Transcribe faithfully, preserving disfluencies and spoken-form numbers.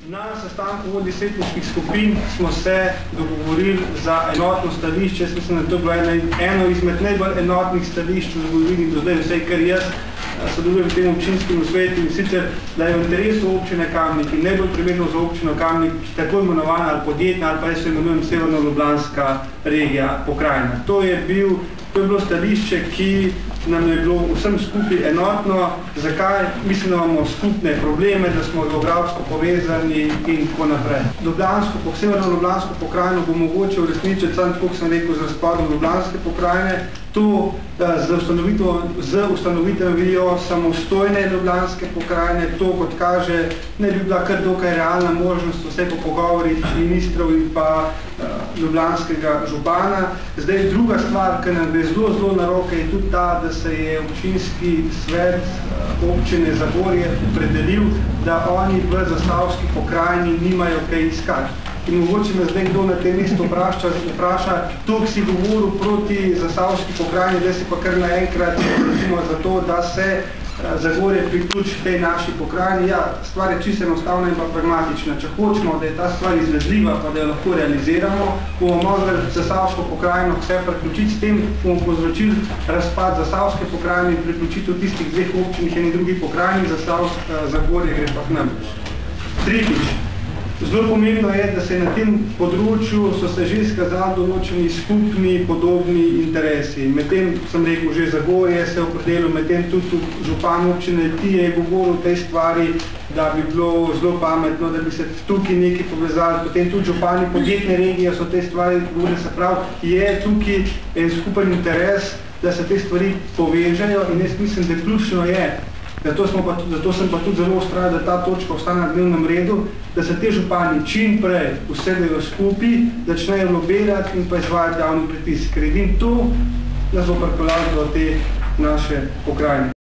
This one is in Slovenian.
Na sestanku vodij svetniških skupin smo se dogovorili za enotno stališče. Jaz mislim, da to je bilo eno izmed najbolj enotnih stališč v zgodovini do zdaj, vsej, kar jaz sodelujem v tem občinskem svetu, in sicer, da je v interesu občine Kamnik in najbolj primerno za občino Kamnik tako imenovana ali podjetna ali pa jaz se imenujem Severno-Ljubljanska regija pokrajina. To je, bil, to je bilo stališče, ki nam je bilo vsem skupaj enotno. Zakaj? Mislim, da imamo skupne probleme, da smo geografsko povezani in tako naprej. Ljubljansko, Severno-Ljubljansko pokrajino bo mogoče uresničiti, samo tako, kot sem rekel, z razpadom Ljubljanske pokrajine. To z, z ustanovitvijo samostojne Ljubljanske pokrajine, to, kot kaže, ne bi bila kar dokaj realna možnost vse po pogovorih ministrov in pa uh, ljubljanskega župana. Zdaj, druga stvar, ki nam gre zelo, zelo na roke, je tudi ta, da se je občinski svet uh, občine Zagorje opredelil, da oni v Zasavski pokrajini nimajo kaj iskati. In mogoče me zdaj kdo na tem mestu vpraša, vpraša, toliko si govoril proti Zasavski pokrajini, da si pa kar naenkrat recimo za to, da se Zagorje priključi tej naši pokrajini. Ja, stvar je čisto enostavna in pa pragmatična. Če hočemo, da je ta stvar izvedljiva, pa da jo lahko realiziramo, bomo morali Zasavsko pokrajino vse priključiti, s tem bomo povzročili razpad Zasavske pokrajine in priključitev tistih dveh občinih in drugih pokrajin, Zagorje gre pa k nam. Tretjič. Zelo pomembno je, da se na tem področju so se že izkazali določeni skupni, podobni interesi. Medtem sem rekel, že Zagorje se opredelil, medtem tudi župan občine Tije je govoril o tej stvari, da bi bilo zelo pametno, da bi se tukaj nekaj povezali. Potem tudi župani podjetne regije so te stvari govorili, se pravi, je tukaj en skupen interes, da se te stvari povežajo, in jaz mislim, da ključno je, Zato, smo pa, zato sem pa tudi zelo vztrajal, da ta točka ostane na dnevnem redu, da se te župani čim prej usedejo skupaj, začnejo lobirati in pa izvajati javni pritisk. Ker edino to nas bo pripeljalo do te naše pokrajine.